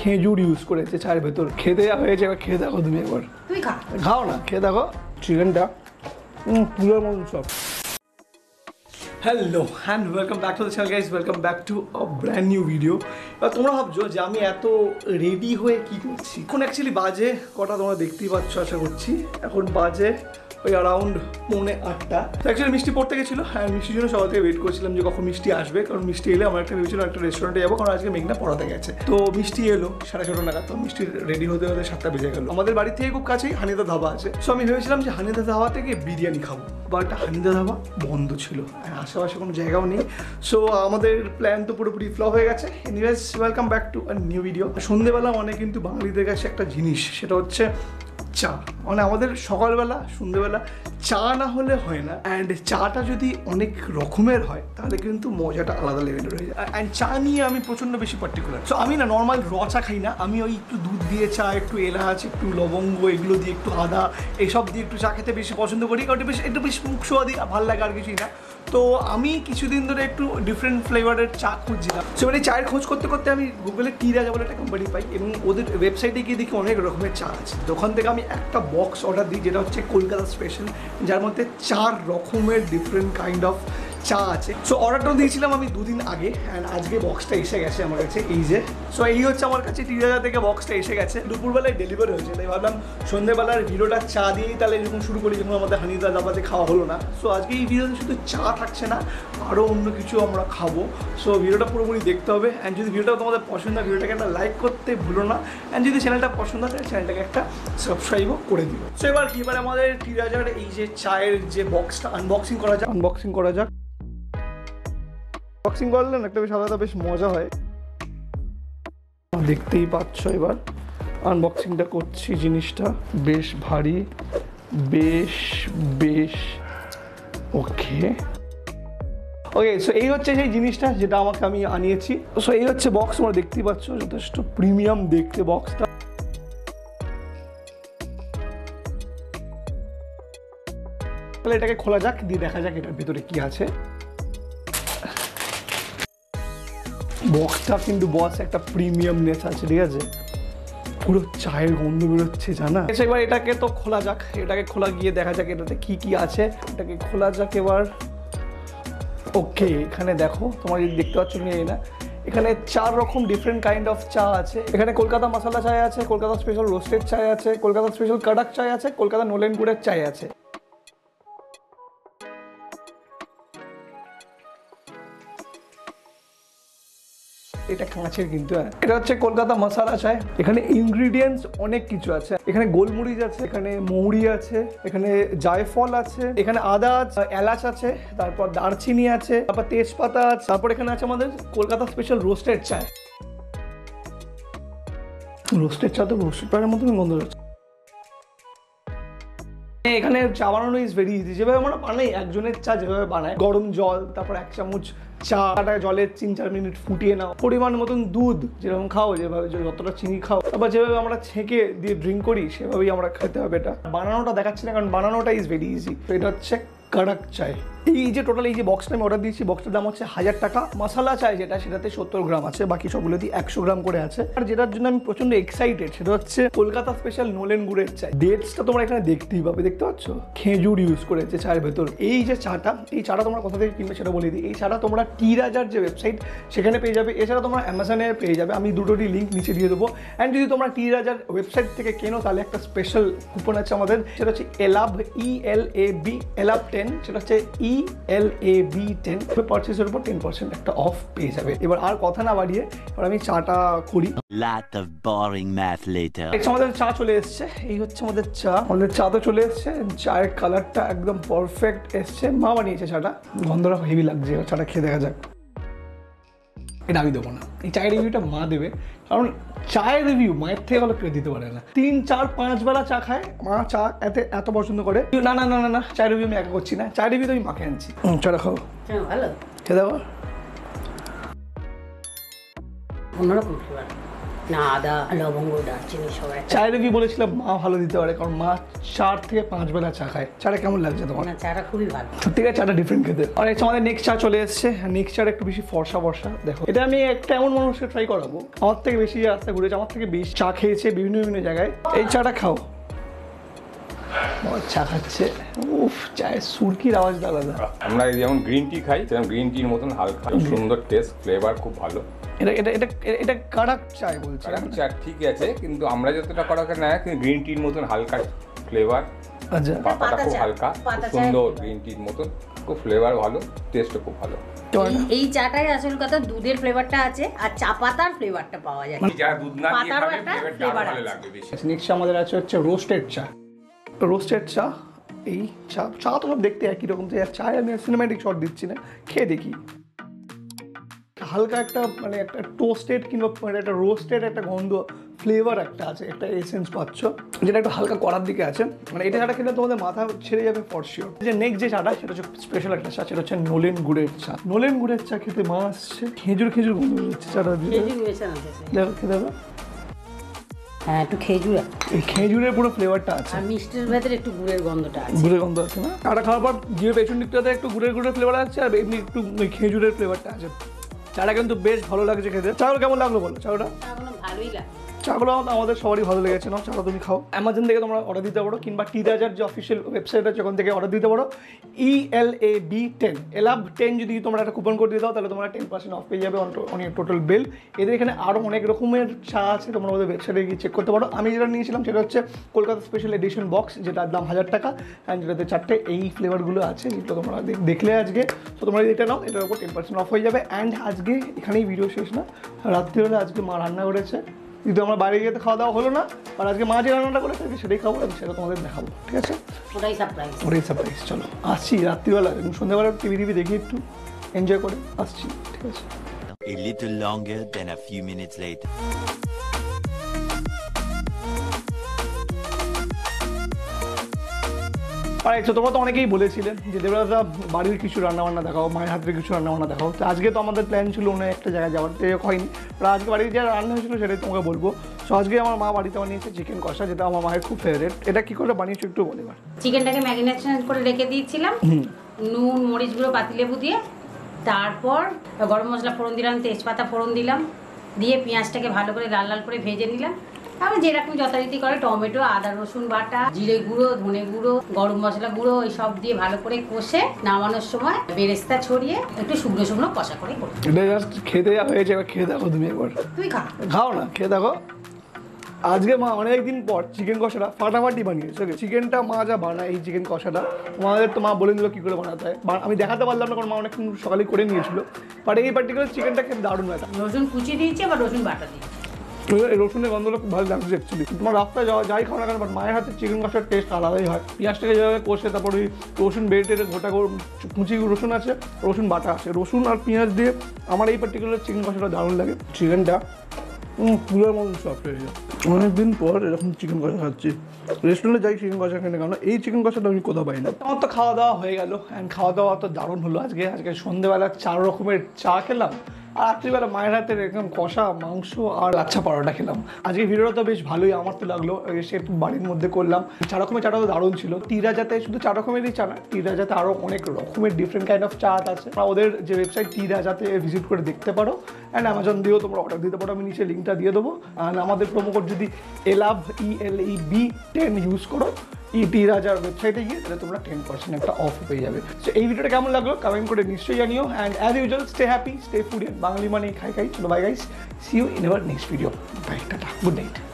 খেজুর ইউজ করেছে চায়ের ভেতর। খেতে যা হয়েছে এবার খেয়ে দেখো তুমি একবার। তুই খা। খাও না, খেয়ে দেখো চিকেনটা পুরোর মতন সব। Hello and welcome back to the channel guys, welcome back to a brand new video. এবার তোমরা ভাবছো যে আমি এত রেডি হয়ে কি করছি। এখন অ্যাকচুয়ালি বাজে কটা তোমরা দেখতেই পাচ্ছ আশা করছি। এখন বাজে ওই অ্যারাউন্ড 8:45। অ্যাকচুয়ালি মিষ্টি পড়তে গেছিলো, হ্যাঁ মিষ্টির জন্য সবাই থেকে ওয়েট করছিলাম যে কখন মিষ্টি আসবে, কারণ মিষ্টি এলে আমার একটা ভেবেছিলাম একটা রেস্টুরেন্টে যাবো, কারণ আজকে মেঘনা পড়াতে গেছে। তো মিষ্টি এলো 6:30 নাগাদ, তো মিষ্টি রেডি হতে হতে 7টা বেজে গেল। আমাদের বাড়ি থেকে খুব কাছেই হানিদা ধাবা আছে, সো আমি ভেবেছিলাম যে হানিদা ধাবা থেকে বিরিয়ানি খাবো, বাট হানিদা ধাবা বন্ধ ছিল, আশেপাশে কোনো জায়গাও নেই। সো আমাদের প্ল্যান তো পুরোপুরি ফ্লপ হয়ে গেছে। Anyways welcome back to a new video. সন্ধ্যেবেলা মানে কিন্তু বাঙালিদের কাছে একটা জিনিস, সেটা হচ্ছে চা। মানে আমাদের সকালবেলা সন্ধ্যেবেলা চা না হলে হয় না, অ্যান্ড চাটা যদি অনেক রকমের হয় তাহলে কিন্তু মজাটা আলাদা লেভেলের হয়ে যায়। অ্যান্ড চা নিয়ে আমি প্রচণ্ড বেশি পার্টিকুলার। সো আমি না নর্মাল র চা খাই না, আমি ওই একটু দুধ দিয়ে চা, একটু এলাচ, একটু লবঙ্গ, এগুলো দিয়ে একটু আদা, এইসব দিয়ে একটু চা খেতে বেশি পছন্দ করি, কারণ একটু বেশ মুখ সোয়াদি ভালো লাগে, আর কিছুই না। তো আমি কিছুদিন ধরে একটু ডিফারেন্ট ফ্লেভারের চা খুঁজছিলাম। সো মানে চায়ের খোঁজ করতে করতে আমি গুগলে টি রাজা বলে একটা কোম্পানি পাই, এবং ওদের ওয়েবসাইটে গিয়ে দেখি অনেক রকমের চা আছে। দোকান থেকে আমি একটা বক্স অর্ডার দিই, যেটা হচ্ছে কলকাতা স্পেশাল, যার মধ্যে 4 রকমের ডিফারেন্ট কাইন্ড অফ চা আছে। সো অর্ডারটা দিয়েছিলাম আমি 2 দিন আগে, অ্যান্ড আজকে বক্সটা এসে গেছে আমার কাছে, এই যে। সো এই হচ্ছে আমার কাছে টি রাজা থেকে বক্সটা এসে গেছে, দুপুরবেলায় ডেলিভারি হয়েছে। তাই ভাবলাম সন্ধ্যেবেলার ভিডিওটা চা দিয়েই তাহলে যখন শুরু করি, যখন আমাদের হানিদা ধাবাতে খাওয়া হলো না। সো আজকে এই ভিডিওতে শুধু চা থাকছে না, আরও অন্য কিছু আমরা খাবো। সো ভিডিওটা পুরোপুরি দেখতে হবে, অ্যান্ড যদি ভিডিওটা তোমাদের পছন্দ হয় ভিডিওটাকে একটা লাইক করতে ভুলো না, অ্যান্ড যদি চ্যানেলটা পছন্দ হয় তাহলে চ্যানেলটাকে একটা সাবস্ক্রাইবও করে দিও। সো এবার কি, এবার আমাদের টি রাজার এই যে চায়ের যে বক্সটা আনবক্সিং করা যাক। আনবক্সিং করলে না একটা বেশ আলাদা বেশ মজা হয়। দেখতেই পাচ্ছ এবার আনবক্সিংটা করছি। জিনিসটা বেশ ভারী, বেশ ওকে। সো এই হচ্ছে সেই জিনিসটা যেটা আমি আনিয়েছি। সো এই হচ্ছে বক্স, তোমরা দেখতেই পাচ্ছ, যথেষ্ট প্রিমিয়াম দেখতে বক্সটা। তাহলে এটাকে খোলা যাক, দিয়ে দেখা যাক এটার ভিতরে কি আছে। বক্সটা কিন্তু বস একটা প্রিমিয়ামনেস আছে, ঠিক আছে, পুরো চায়ের গন্ধ বেরোচ্ছে জানা। এবার এটাকে তো খোলা যাক, এটাকে খোলা গিয়ে দেখা যাক এটাতে কি কি আছে। এটাকে খোলা যাক এবার। ওকে, এখানে দেখো, তোমার যদি দেখতে পাচ্ছ নিয়ে না, এখানে 4 রকম ডিফারেন্ট কাইন্ড অফ চা আছে। এখানে কলকাতা মশলা চায় আছে, কলকাতা স্পেশাল রোস্টেড চায় আছে, কলকাতা স্পেশাল কাডাক চায় আছে, কলকাতা নোলেন গুড়ের চায় আছে। এটা কাঁচের কিন্তু, এটা হচ্ছে কলকাতা মশলা চায়। এখানে ইনগ্রিডিয়েন্টস অনেক কিছু আছে, এখানে গোলমরিচ আছে, এখানে মৌরি আছে, এখানে জায়ফল আছে, এখানে আদা আছে, এলাচ আছে, তারপর দারচিনি আছে, তারপর তেজপাতা আছে, তারপর এখানে আছে আমাদের Kolkata special roasted chai. Roasted চা তো রোস্টেড পায়ের মতন গন্ধ হচ্ছে। এখানে চা বানানো ইজ ভেরি ইজি। যেভাবে আমরা বানাই, একজনের চা যেভাবে বানায়, গরম জল, তারপর 1 চামচ চাটা জলে 3-4 মিনিট ফুটিয়ে নাও, পরিমাণ মতন দুধ যেরকম খাও, যেভাবে যতটা চিনি খাও, তারপর যেভাবে আমরা ছেঁকে দিয়ে ড্রিঙ্ক করি সেভাবেই আমরা খেতে হবে। এটা বানানোটা দেখাচ্ছি না, কারণ বানানোটা ইজ ভেরি ইজি। তো এটা হচ্ছে কাডাক চায়। এই যে টোটাল এই যে বক্সটা আমি অর্ডার দিয়েছি, বক্সটার দাম হচ্ছে 1000 টাকা। মশলা চায় যেটা, সেটাতে 70 গ্রাম আছে, বাকি সবগুলোতে 100 গ্রাম করে আছে। আর যেটার জন্য আমি প্রচন্ড এক্সাইটেড সেটা হচ্ছে কলকাতা স্পেশাল নোলেন গুড়ের চায়। ডেটসটা তোমরা এখানে দেখতেই পাবে, দেখতে পাচ্ছ, খেজুর ইউজ করেছে চায়ের ভেতর। এই যে চাটা, এই চাটা তোমরা কোথা থেকে কিনবে সেটা বলে দিই। এই চাটা তোমরা টি রাজার যে ওয়েবসাইট সেখানে পেয়ে যাবে, এছাড়া তোমরা অ্যামাজনে পেয়ে যাবে। আমি দুটোরই লিঙ্ক নিচে দিয়ে দেবো। অ্যান্ড যদি তোমরা টি রাজার ওয়েবসাইট থেকে কেনো তাহলে একটা স্পেশাল কুপন আছে আমাদের, সেটা হচ্ছে এলাব, ELAB, এলাব 10, সেটা হচ্ছে ELAB 10। পারচেসের উপর 10% একটা অফ পেয়ে যাবে। এবার আর কথা না বাড়িয়ে এবার আমি চাটা করি। Lot of boring math later. আমাদের চা চলে এসছে, এই হচ্ছে আমাদের চা। আমাদের চা তো চলে এসছে, চায়ের কালারটা একদম পারফেক্ট এসছে। মা বানিয়েছে চাটা, গন্ধটা হেভি লাগছে। চাটা খেয়ে দেখা যাক। এটা আমি দেবো না, এই চায়ের রিভিউটা মা দেবে, কারণ চায়ের রিভিউ মায়ের থেকে ভালো কেউ দিতে পারে না। 3, 4, 5 বেলা চা খায় মা, চা এত পছন্দ করে। না না না না না, চায়ের রিভিউ আমি একা করছি না, চায়ের রিভিউ তো আমি মাকে আনছি। চাটা খাও, ভালো খেয়ে দেবো। অন্যরকম ফ্লেভার। না আদা লবঙ্গ দারচিনি সব একটা। চায়ের কি বলেছিলাম মা ভালো দিতে পারে, কারণ মা 4 থেকে 5 বেলা চা খায়। চাটা কেমন লাগছে তোমার? না চাটা খুবই ভালো। সত্যি করে চাটা ডিফারেন্ট খেতে। আর হচ্ছে আমাদের নেক্সট চা চলে এসেছে। নেক্সট চাটা একটু বেশি ফর্সা ফর্সা। দেখো এটা আমি একটা এমন মানুষকে ট্রাই করাবো, আমার থেকে বেশি রাস্তা ঘুরেছে, আমার থেকে বেশি চা খেয়েছে বিভিন্ন বিভিন্ন জায়গায়। এই চাটা খাও। চা খাচ্ছে, উফ, চায়ের সুরকির আওয়াজ আলাদা। আমরা যেমন গ্রিন টি খাই সেরকম গ্রিন টির মতন হালকা সুন্দর টেস্ট, ফ্লেভার খুব ভালো। এটা এটা এটা এটা কাড়াক চায় বলছে। চা ঠিক আছে, কিন্তু আমরা যতটা করা না, কিন্তু গ্রিন টির মতন হালকা ফ্লেভার, আচ্ছা, পাতাটা খুব হালকা, খুব সুন্দর গ্রিন টির মতন, খুব ফ্লেভার ভালো, টেস্টও খুব ভালো। এই চাটাই আসল কথা, দুধের ফ্লেভারটা আছে আর চা পাতার ফ্লেভারটা পাওয়া যায়। যারা দুধ না দিয়ে পাতারও খাবে একটা ফ্লেভারটা flavor ভালো আছে। লাগবে বেশি। নেক্সট আমাদের আছে হচ্ছে রোস্টেড চা। রোস্টেড চা, এই চা চা তো সব দেখতে একই রকম, তো চায় আমি সিনেম্যাটিক শট দিচ্ছি না, খেয়ে দেখি। হালকা একটা মানে একটা টোস্টেড কিংবা মানে একটা রোস্টেড একটা গন্ধ, ফ্লেভার একটা আছে, একটা এসেন্স পাচ্ছ, যেটা একটু হালকা করার দিকে আছে। মানে এটা চাটা খেলে তোমাদের মাথা ছেড়ে যাবে ফর শিওর। যে নেক্সট যে চাটা সেটা হচ্ছে স্পেশাল একটা চা, সেটা হচ্ছে নলেন গুড়ের চা। নলেন গুড়ের চা খেতে মা আসছে, খেজুর খেজুর গন্ধ হচ্ছে চাটা দিয়ে। খেজুর মেশানো আছে। দেখো খেতে হবে, হ্যাঁ একটু খেজুর আছে। এই খেজুরের পুরো ফ্লেভারটা আছে, আর মিষ্টির ভেতরে একটু গুড়ের গন্ধটা আছে। গুড়ের গন্ধ আছে না? চাটা খাওয়ার পর জিভে পেছন দিকটাতে একটু গুড়ের ফ্লেভার আছে, আর এমনি একটু ওই খেজুরের ফ্লেভারটা আছে। চাটা কিন্তু বেশ ভালো লাগছে খেতে। চাগুলো কেমন লাগলো বলো? চাটা এখনো ভালোই লাগে। চাগুলো আমাদের সবারই ভালো লেগেছে না? চাটা তুমি খাও, অ্যামাজন থেকে তোমরা অর্ডার দিতে পারো, কিংবা টি রাজার যে অফিসিয়াল ওয়েবসাইট আছে ওখান থেকে অর্ডার দিতে পারো। ELAB10 ELAB10 যদি তোমরা একটা কুপন কোড দিয়ে দাও তাহলে তোমরা 10% অফ পেয়ে যাবে অন টোটাল বিল। এদের এখানে আরও অনেক রকমের চা আছে, তোমরা ওদের ওয়েবসাইটে গিয়ে চেক করতে পারো। আমি যেটা নিয়েছিলাম সেটা হচ্ছে কলকাতা স্পেশাল এডিশন বক্স, যেটার দাম 1000 টাকা, অ্যান্ড যেটাতে 4টে এই ফ্লেভারগুলো আছে, যেগুলো তোমরা দেখলে আজকে। তো তোমরা এটা নাও, এটার উপর 10% অফ হয়ে যাবে। অ্যান্ড আজকে এখানেই ভিডিও শেষ না, রাত্রিবেলা আজকে মা রান্না করেছে, কিন্তু আমরা বাইরে গিয়ে তো খাওয়া দাওয়া হলো না, আর আজকে মা যে রান্নাটা করে থাকে সেটাই খাবো, এবং সেটা তোমাদের দেখাবো, ঠিক আছে? ওটাই সারপ্রাইজ। ওটাই সারপ্রাইজ। চলো আসছি রাত্রিবেলা, এবং সন্ধ্যাবেলা টিভি দেখি, একটু এনজয় করে আসছি, ঠিক আছে? A little longer than a few minutes later. আর তো তোমরা তো অনেকেই বলেছিলেন যে দেবরাজা বাড়ির কিছু রান্নাবান্না দেখাও, মায়ের হাতের কিছু রান্নাবান্না দেখাও। তো আজকে তো আমাদের প্ল্যান ছিল অন্য একটা জায়গায় যাওয়ার, তো হয়নি। আর আজকে বাড়িতে যা রান্না হয়েছিল সেটাই তোমাকে বলবো। সো আজকে আমার মা বাড়িতে বানিয়েছে চিকেন কষা, যেটা আমার মায়ের খুব ফেভারিট। এটা কী করে বানিয়েছো একটু বলে এবার। চিকেনটাকে ম্যারিনেশন করে রেখে দিয়েছিলাম, নুন মরিচ গুঁড়ো পাতিলেবু দিয়ে, তারপর গরম মশলা ফোড়ন দিলাম, তেজপাতা ফোড়ন দিলাম, দিয়ে পেঁয়াজটাকে ভালো করে লাল লাল করে ভেজে নিলাম। তারপর যেরকম যথারীতি করে টমেটো, আদা রসুন বাটা, জিরে গুঁড়ো, ধনে গুঁড়ো, গরম মশলা গুঁড়ো, এই সব দিয়ে ভালো করে কষে নামানোর সময় বেরেস্তা ছড়িয়ে একটু শুকনো শুকনো কষা করে করি। এটা জাস্ট খেতে যা হয়েছে, এবার খেয়ে দেখো তুমি একবার। তুই খা। খাও না, খেয়ে দেখো। আজকে মা অনেকদিন পর চিকেন কষাটা ফাটাফাটি বানিয়েছে। চিকেনটা মা যা বানায়, এই চিকেন কষাটা তোমাদের তো মা বলে দিল কী করে বানাতে হয়। আমি দেখাতে পারলাম না, কারণ মা অনেকক্ষণ সকালে করে নিয়েছিল। বাট এই পার্টিকুলার চিকেনটা খেতে দারুণ হয়। রসুন কুচি দিয়েছি, আবার রসুন বাটা দিয়েছি। এই রসুনের গন্ধটা খুব ভালো লাগছে অ্যাকচুয়ালি। তোমার রাস্তায় যাই খাও না কেন, বাট মায়ের হাতে চিকেন কষার টেস্ট আলাদাই হয়। পেঁয়াজটাকে যেভাবে কষে, তারপর ওই রসুন বেটে গোটা কুচি রসুন আছে, রসুন বাটা আছে, রসুন আর পেঁয়াজ দিয়ে আমার এই পার্টিকুলার চিকেন কষাটা দারুণ লাগে। চিকেনটা পুরোর মতন সফট হয়েছে। অনেকদিন পর এরকম চিকেন কষা খাচ্ছি। রেস্টুরেন্টে যাই চিকেন কষা খেতে, কারণ এই চিকেন কষাটা আমি কোথাও পাই না। আমার তো খাওয়া দাওয়া হয়ে গেল, অ্যান্ড খাওয়া দাওয়া তো দারুণ হলো। আজকে সন্ধ্যেবেলা 4 রকমের চা খেলাম, আর রাত্রিবেলা মায়ের হাতের একদম কষা মাংস আর লাচ্ছা পরোটা খেলাম। আজকে ভিডিওটা তো বেশ ভালোই আমার তো লাগলো, সে একটু বাড়ির মধ্যে করলাম। 4 রকমের চাটা তো দারুণ ছিল। টি রাজাতে শুধু 4 রকমেরই চা না, টি রাজাতে আরও অনেক রকমের ডিফারেন্ট কাইন্ড অফ চা আছে। ওদের যে ওয়েবসাইট টি রাজাতে ভিজিট করে দেখতে পারো, অ্যান্ড অ্যামাজন দিয়েও তোমরা অর্ডার দিতে পারো। আমি নিচে লিঙ্কটা দিয়ে দেবো। আর আমাদের প্রোমো কোড যদি ELAB10 ইউজ করো টি রাজার ওয়েবসাইটে গিয়ে, তাহলে তোমরা 10% একটা অফ পেয়ে যাবে। সো এই ভিডিওটা কেমন লাগলো কমেন্ট করে নিশ্চয়ই জানিও। And as usual stay happy, stay food, Bangali মানে খাই খাই। চলো bye guys, see you in our next video. Bye, tata, good night.